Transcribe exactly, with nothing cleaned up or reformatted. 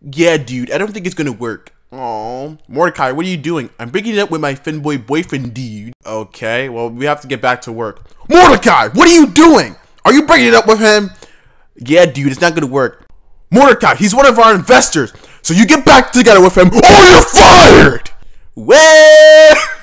Yeah, dude, I don't think it's gonna work. Oh, Mordecai, what are you doing? I'm breaking it up with my femboy boyfriend, dude. Okay, well, we have to get back to work. Mordecai, what are you doing? Are you breaking it up with him? Yeah, dude, it's not gonna work. Mordecai, he's one of our investors, so you get back together with him or you're fired! Well...